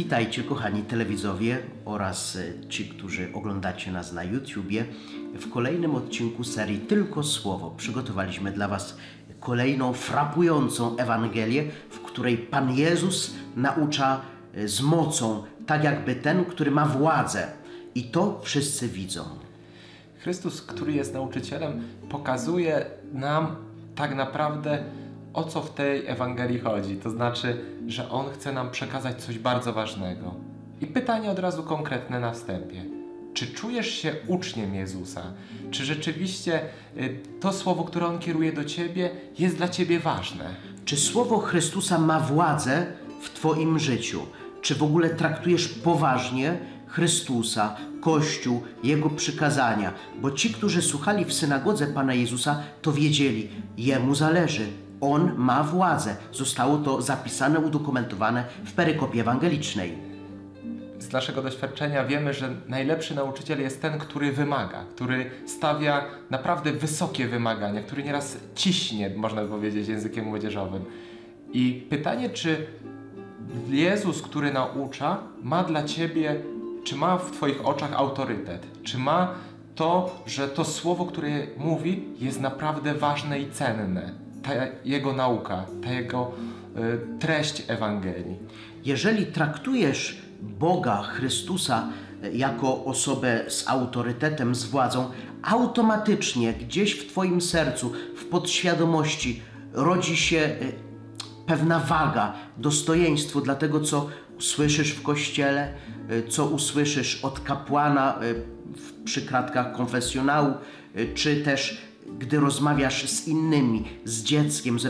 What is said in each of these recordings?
Witajcie kochani telewidzowie oraz ci, którzy oglądacie nas na YouTubie. W kolejnym odcinku serii Tylko Słowo przygotowaliśmy dla Was kolejną frapującą Ewangelię, w której Pan Jezus naucza z mocą, tak jakby ten, który ma władzę. I to wszyscy widzą. Chrystus, który jest nauczycielem, pokazuje nam tak naprawdę, o co w tej Ewangelii chodzi. To znaczy, że On chce nam przekazać coś bardzo ważnego. I pytanie od razu konkretne na wstępie. Czy czujesz się uczniem Jezusa? Czy rzeczywiście to słowo, które On kieruje do Ciebie, jest dla Ciebie ważne? Czy słowo Chrystusa ma władzę w Twoim życiu? Czy w ogóle traktujesz poważnie Chrystusa, Kościół, Jego przykazania? Bo ci, którzy słuchali w synagodze Pana Jezusa, to wiedzieli, Jemu zależy. On ma władzę. Zostało to zapisane, udokumentowane w perykopie ewangelicznej. Z naszego doświadczenia wiemy, że najlepszy nauczyciel jest ten, który wymaga, który stawia naprawdę wysokie wymagania, który nieraz ciśnie, można by powiedzieć językiem młodzieżowym. I pytanie, czy Jezus, który naucza, ma dla Ciebie, czy ma w Twoich oczach autorytet? Czy ma to, że to słowo, które mówi, jest naprawdę ważne i cenne? Ta Jego nauka, ta Jego treść Ewangelii. Jeżeli traktujesz Boga, Chrystusa jako osobę z autorytetem, z władzą, automatycznie gdzieś w Twoim sercu, w podświadomości rodzi się pewna waga, dostojeństwo dla tego, co usłyszysz w kościele, co usłyszysz od kapłana przy kratkach konfesjonału, czy też gdy rozmawiasz z innymi, z dzieckiem,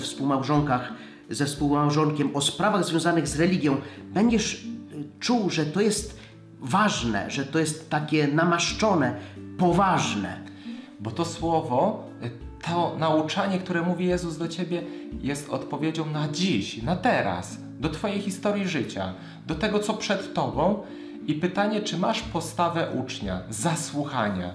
ze współmałżonkiem o sprawach związanych z religią, będziesz czuł, że to jest ważne, że to jest takie namaszczone, poważne. Bo to słowo, to nauczanie, które mówi Jezus do Ciebie, jest odpowiedzią na dziś, na teraz, do Twojej historii życia, do tego, co przed Tobą. I pytanie, czy masz postawę ucznia, zasłuchania,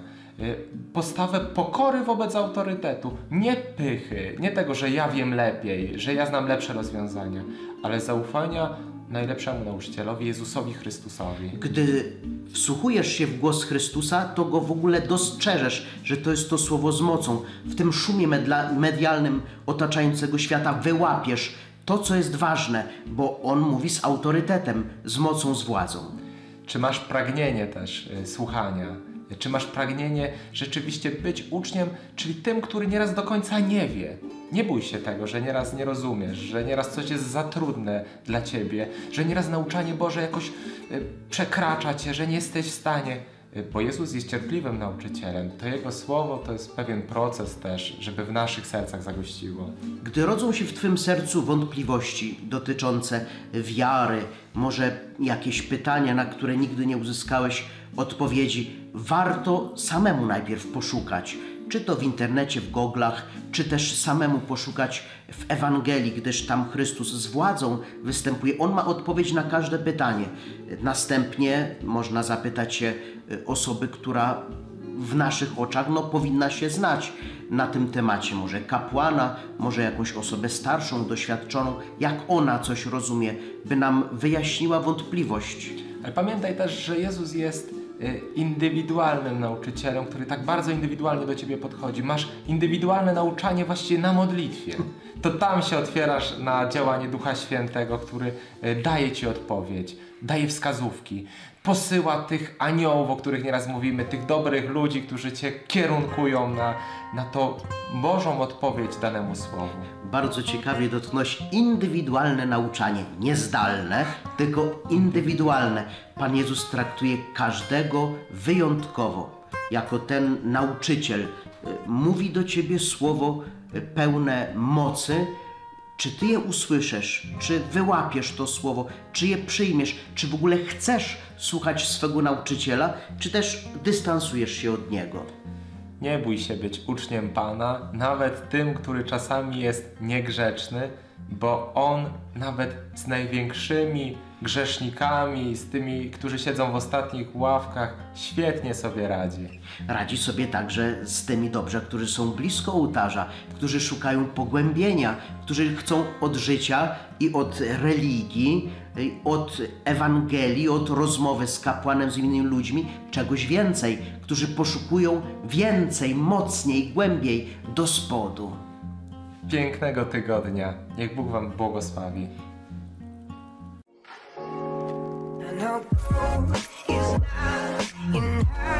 postawę pokory wobec autorytetu, nie pychy, nie tego, że ja wiem lepiej, że ja znam lepsze rozwiązania, ale zaufania najlepszemu nauczycielowi, Jezusowi Chrystusowi. Gdy wsłuchujesz się w głos Chrystusa, to go w ogóle dostrzeżesz, że to jest to słowo z mocą. W tym szumie medialnym otaczającego świata wyłapiesz to, co jest ważne, bo On mówi z autorytetem, z mocą, z władzą. Czy masz pragnienie też słuchania? Czy masz pragnienie rzeczywiście być uczniem, czyli tym, który nieraz do końca nie wie? Nie bój się tego, że nieraz nie rozumiesz, że nieraz coś jest za trudne dla Ciebie, że nieraz nauczanie Boże jakoś przekracza Cię, że nie jesteś w stanie. Bo Jezus jest cierpliwym nauczycielem. To Jego słowo to jest pewien proces też, żeby w naszych sercach zagościło. Gdy rodzą się w Twym sercu wątpliwości dotyczące wiary, może jakieś pytania, na które nigdy nie uzyskałeś odpowiedzi, warto samemu najpierw poszukać. Czy to w internecie, w goglach, czy też samemu poszukać w Ewangelii, gdyż tam Chrystus z władzą występuje. On ma odpowiedź na każde pytanie. Następnie można zapytać się osoby, która w naszych oczach powinna się znać na tym temacie. Może kapłana, może jakąś osobę starszą, doświadczoną, jak ona coś rozumie, by nam wyjaśniła wątpliwość. Ale pamiętaj też, że Jezus jest indywidualnym nauczycielem, który tak bardzo indywidualnie do Ciebie podchodzi. Masz indywidualne nauczanie właściwie na modlitwie. To tam się otwierasz na działanie Ducha Świętego, który daje Ci odpowiedź, daje wskazówki, posyła tych aniołów, o których nieraz mówimy, tych dobrych ludzi, którzy Cię kierunkują na to Bożą odpowiedź danemu słowu. Bardzo ciekawie dotknąłeś indywidualne nauczanie, nie zdalne, tylko indywidualne. Pan Jezus traktuje każdego wyjątkowo, jako ten nauczyciel. Mówi do Ciebie słowo pełne mocy. Czy Ty je usłyszysz? Czy wyłapiesz to słowo? Czy je przyjmiesz? Czy w ogóle chcesz słuchać swego nauczyciela? Czy też dystansujesz się od niego? Nie bój się być uczniem Pana, nawet tym, który czasami jest niegrzeczny, bo On nawet z największymi grzesznikami, z tymi, którzy siedzą w ostatnich ławkach, świetnie sobie radzi. Radzi sobie także z tymi dobrze, którzy są blisko ołtarza, którzy szukają pogłębienia, którzy chcą od życia i od religii, od Ewangelii, od rozmowy z kapłanem, z innymi ludźmi, czegoś więcej, którzy poszukują więcej, mocniej, głębiej do spodu. Pięknego tygodnia. Niech Bóg Wam błogosławi. I know gold is not enough.